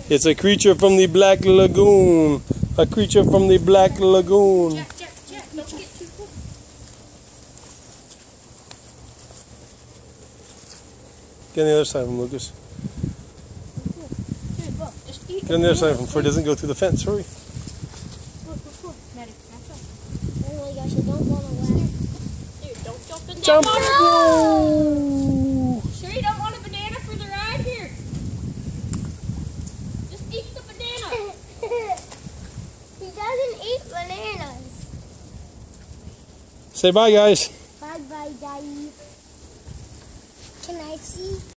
It's a creature from the Black Lagoon. A creature from the Black Lagoon. Jack, don't get too close. Get on the other side of him, Lucas. Get on the other side of him before it doesn't go through the fence. Hurry. Maddie, back up. Oh my gosh, I don't want to laugh. Dude, don't jump in that Jump! water. No! Sure you don't want a banana for the ride here? Just eat the banana. He doesn't eat bananas. Say bye, guys. Bye bye, Daddy. Can I see?